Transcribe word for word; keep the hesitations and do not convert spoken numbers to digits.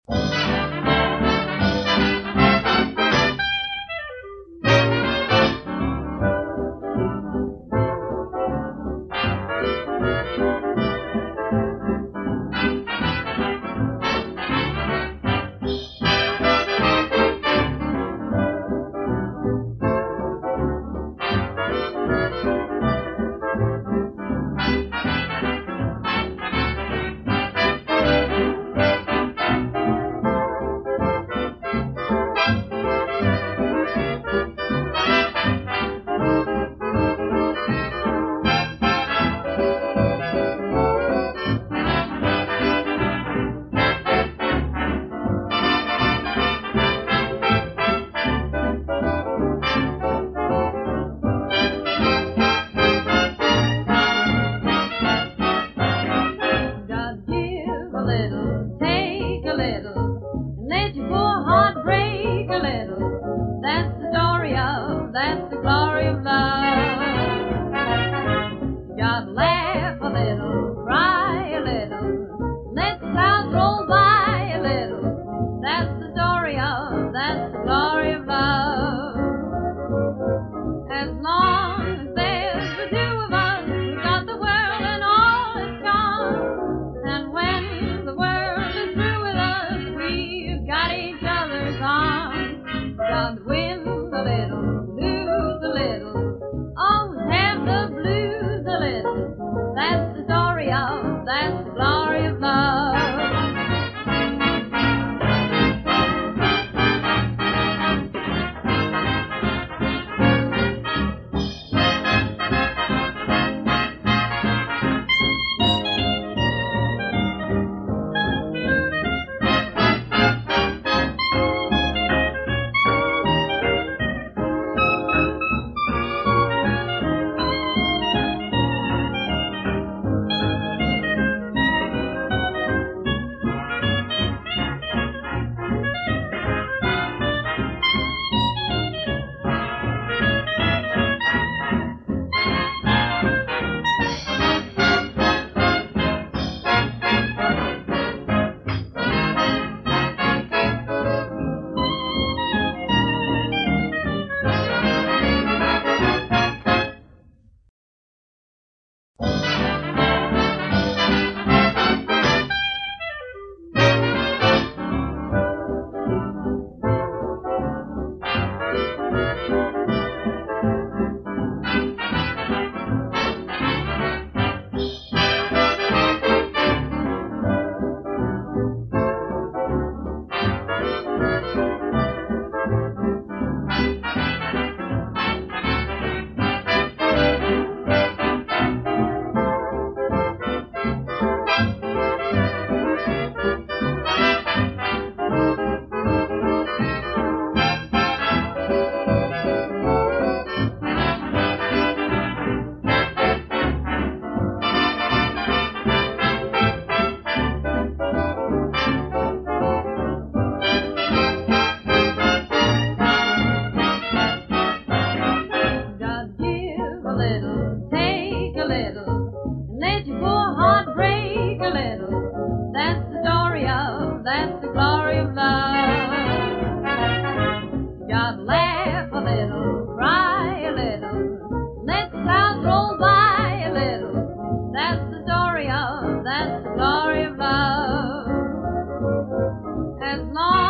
Little, take a little, and let your poor heart break a little. That's the story of, that's the glory of love. You gotta laugh a little, cry a little, let the clouds roll by a little. That's the story of, that's the glory of love. As long as there's the two of us, we've got the world and all its charms. And when the world is through with us, we've got each other's arms. Got to win a little, lose a little, always have the blues a little. That's the story of, that's the glory of love. Little, take a little, and let your poor heart break a little. That's the story of, that's the glory of love. You gotta laugh a little, cry a little, let the clouds roll by a little. That's the story of, that's the glory of love. As long